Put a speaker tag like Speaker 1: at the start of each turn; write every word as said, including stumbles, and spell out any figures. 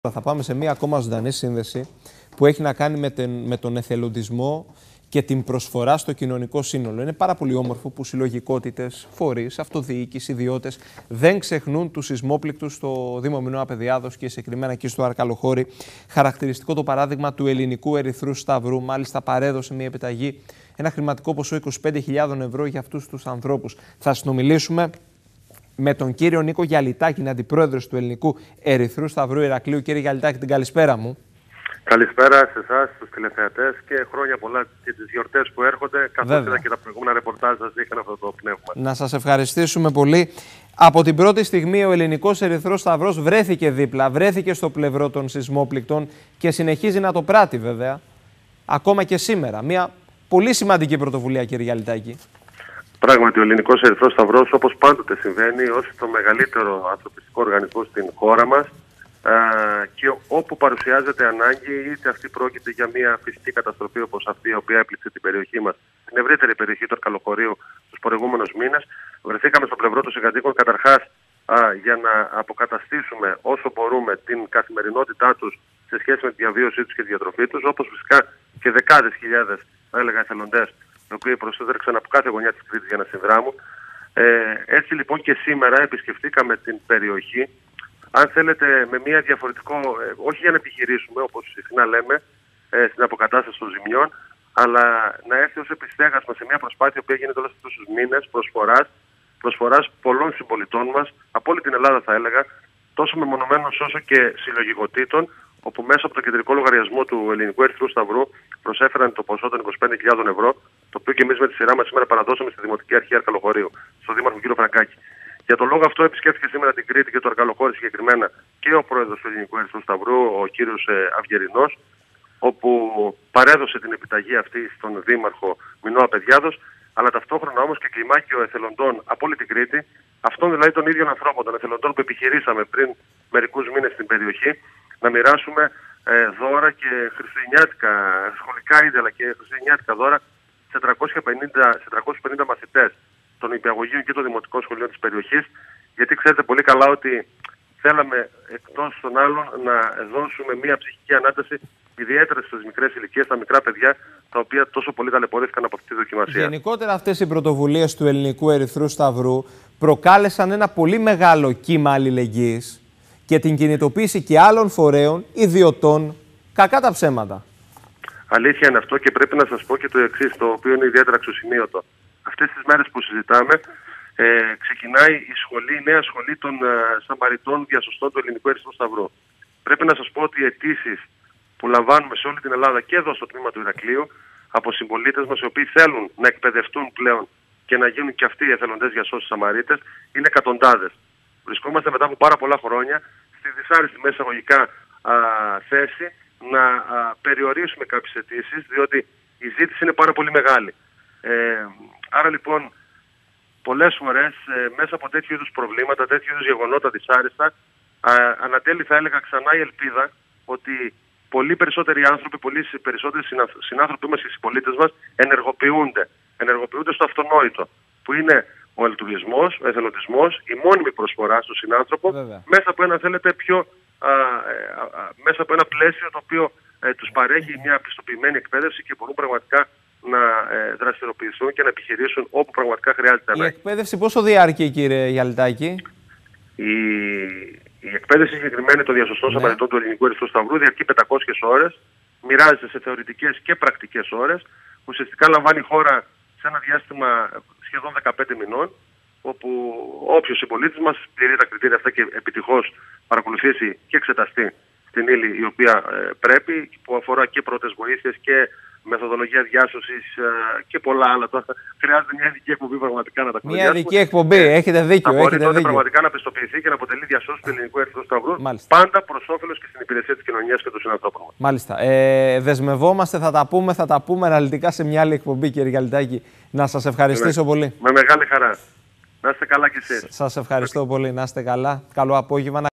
Speaker 1: Θα πάμε σε μία ακόμα ζωντανή σύνδεση που έχει να κάνει με τον, με τον εθελοντισμό και την προσφορά στο κοινωνικό σύνολο. Είναι πάρα πολύ όμορφο που συλλογικότητες, φορείς, αυτοδιοίκηση, ιδιώτες δεν ξεχνούν τους σεισμόπληκτους στο Δήμο Μινώα Παιδιάδος και συγκεκριμένα εκεί στο Αρκαλοχώρι. Χαρακτηριστικό το παράδειγμα του Ελληνικού Ερυθρού Σταυρού. Μάλιστα, παρέδωσε μια επιταγή, ένα χρηματικό ποσό είκοσι πέντε χιλιάδες ευρώ για αυτούς τους ανθρώπους. Θα συνομιλήσουμε με τον κύριο Νίκο Γιαλιτάκη, είναι αντιπρόεδρος του Ελληνικού Ερυθρού Σταυρού Ηρακλείου. Κύριε Γιαλιτάκη, την καλησπέρα μου.
Speaker 2: Καλησπέρα σε εσάς, στους τηλεθεατές και χρόνια πολλά και τις γιορτές που έρχονται. Καθώς είδα και τα προηγούμενα ρεπορτάζ σας είχαν αυτό το πνεύμα.
Speaker 1: Να σας ευχαριστήσουμε πολύ. Από την πρώτη στιγμή ο Ελληνικός Ερυθρός Σταυρός βρέθηκε δίπλα, βρέθηκε στο πλευρό των σεισμόπληκτων και συνεχίζει να το πράττει βέβαια, ακόμα και σήμερα. Μια πολύ σημαντική πρωτοβουλία, κύριε Γιαλιτάκη.
Speaker 2: Πράγματι, ο Ελληνικός Ερυθρός Σταυρός, όπως πάντοτε συμβαίνει, ως το μεγαλύτερο ανθρωπιστικό οργανισμό στην χώρα μας, Uh, και όπου παρουσιάζεται ανάγκη, είτε αυτή πρόκειται για μια φυσική καταστροφή όπως αυτή η οποία έπληξε την περιοχή μας, την ευρύτερη περιοχή του Αρκαλοχωρίου τους προηγούμενους μήνες, βρεθήκαμε στο πλευρό των συγκατοίκων καταρχάς uh, για να αποκαταστήσουμε όσο μπορούμε την καθημερινότητά τους σε σχέση με τη διαβίωσή τους και τη διατροφή τους, όπως φυσικά και δεκάδες χιλιάδες, θα έλεγα, εθελοντές, οι οποίοι προσέδρεξαν από κάθε γωνιά της Κρήτης για να συνδράμουν. Ε, έτσι λοιπόν και σήμερα επισκεφτήκαμε την περιοχή, αν θέλετε, με μια διαφορετικό, ε, όχι για να επιχειρήσουμε, όπως συχνά λέμε, ε, στην αποκατάσταση των ζημιών, αλλά να έρθει ως επιστέγασμα σε μια προσπάθεια που έγινε τώρα στους μήνες προσφοράς, προσφοράς πολλών συμπολιτών μας, από όλη την Ελλάδα θα έλεγα, τόσο μεμονωμένων όσο και συλλογικοτήτων, όπου μέσα από το κεντρικό λογαριασμό του Ελληνικού Ερυθρού Σταυρού προσέφεραν το ποσό των είκοσι πέντε χιλιάδες ευρώ, το οποίο και εμείς με τη σειρά μας σήμερα παραδώσαμε στη Δημοτική Αρχή Αρκαλοχωρίου, στον Δήμαρχο κ. Φραγκάκη. Για τον λόγο αυτό επισκέφθηκε σήμερα την Κρήτη και το Αρκαλοχώρι συγκεκριμένα και ο πρόεδρος του Ελληνικού Ερυθρού Σταυρού, ο κύριος Αυγερινός, όπου παρέδωσε την επιταγή αυτή στον Δήμαρχο Μινώα Παιδιάδος, αλλά ταυτόχρονα όμως και κλιμάκιο εθελοντών από όλη την Κρήτη, αυτών δηλαδή των ίδιων ανθρώπων, των εθελοντών που επιχειρήσαμε πριν μερικούς μήνες στην περιοχή, να μοιράσουμε ε, δώρα και χριστουγεννιάτικα, σχολικά είδη αλλά και χριστουγεννιάτικα δώρα σε τριακόσιους πενήντα μαθητές των νηπιαγωγείων και των δημοτικών σχολείων της περιοχής, γιατί ξέρετε πολύ καλά ότι θέλαμε εκτός των άλλων να δώσουμε μια ψυχική ανάταση, ιδιαίτερα στις μικρές ηλικίες, στα μικρά παιδιά, τα οποία τόσο πολύ ταλαιπωρήθηκαν από αυτή τη δοκιμασία.
Speaker 1: Γενικότερα αυτές οι πρωτοβουλίες του Ελληνικού Ερυθρού Σταυρού προκάλεσαν ένα πολύ μεγάλο κύμα αλληλεγγύης και την κινητοποίηση και άλλων φορέων, ιδιωτών, κακά τα ψέματα.
Speaker 2: Αλήθεια είναι αυτό και πρέπει να σας πω και το εξής, το οποίο είναι ιδιαίτερα αξιοσημείωτο. Αυτές τις μέρες που συζητάμε, ε, ξεκινάει η σχολή, η νέα σχολή των ε, Σαμαριτών Διασωστών του Ελληνικού Ερυθρού Σταυρού. Πρέπει να σας πω ότι οι αιτήσεις που λαμβάνουμε σε όλη την Ελλάδα και εδώ στο τμήμα του Ηρακλείου από συμπολίτες μας, οι οποίοι θέλουν να εκπαιδευτούν πλέον και να γίνουν και αυτοί οι εθελοντές διασώσεις Σαμαρίτες, είναι εκατοντάδες. Βρισκόμαστε μετά από πάρα πολλά χρόνια στη δυσάρεστη μέσα εισαγωγικά θέση να α, περιορίσουμε κάποιες αιτήσεις, διότι η ζήτηση είναι πάρα πολύ μεγάλη. Ε, άρα λοιπόν πολλές φορές ε, μέσα από τέτοιου είδους προβλήματα, τέτοιου είδους γεγονότα δυσάρεστα, α, ανατέλει θα έλεγα ξανά η ελπίδα ότι πολλοί περισσότεροι άνθρωποι, πολλοί περισσότεροι συνάνθρωποι μας και οι συμπολίτες μας ενεργοποιούνται. Ενεργοποιούνται στο αυτονόητο, που είναι ο αλτρουισμός, ο εθελοντισμός, η μόνιμη προσφορά στον συνάνθρωπο, Βέβαια. μέσα από ένα, θέλετε, πιο, α, α, α, μέσα από ένα πλαίσιο το οποίο ε, τους παρέχει μια πιστοποιημένη εκπαίδευση και μπορούν πραγματικά να ε, δραστηριοποιηθούν και να επιχειρήσουν όπου πραγματικά χρειάζεται.
Speaker 1: Η εκπαίδευση πόσο διάρκει, κύριε Γιαλιτάκη?
Speaker 2: Η, η εκπαίδευση συγκεκριμένη των διασωστών ναι. Σαμαριτών του Ελληνικού Ερυθρού Σταυρού διαρκεί πεντακόσιες ώρες, μοιράζεται σε θεωρητικές και πρακτικές ώρες, ουσιαστικά λαμβάνει χώρα σε ένα διάστημα σχεδόν δεκαπέντε μηνών, όπου όποιος συμπολίτης μας πληρεί τα κριτήρια αυτά και επιτυχώς παρακολουθήσει και εξεταστεί την ύλη η οποία ε, πρέπει, που αφορά και πρώτες βοήθειες και μεθοδολογία διάσωσης ε, και πολλά άλλα. Τώρα χρειάζεται μια ειδική εκπομπή πραγματικά να τα κουβεντιάσουμε.
Speaker 1: Μια ειδική εκπομπή, ε, έχετε δίκιο.
Speaker 2: Θα μπορεί
Speaker 1: έχετε
Speaker 2: τότε
Speaker 1: δίκιο.
Speaker 2: πραγματικά να πιστοποιηθεί και να αποτελεί διασώση του Ελληνικού Ερυθρού Σταυρού,
Speaker 1: Μάλιστα.
Speaker 2: πάντα προς όφελος και στην υπηρεσία της κοινωνίας και των συνανθρώπων μας.
Speaker 1: Μάλιστα. Ε, δεσμευόμαστε, θα τα πούμε, θα τα πούμε αναλυτικά σε μια άλλη εκπομπή, κύριε Γιαλιτάκη. Να σας ευχαριστήσω
Speaker 2: με,
Speaker 1: πολύ.
Speaker 2: Με μεγάλη χαρά. Να είστε καλά κι εσείς.
Speaker 1: Σας ευχαριστώ πολύ. Να είστε καλά. Καλό απόγευμα.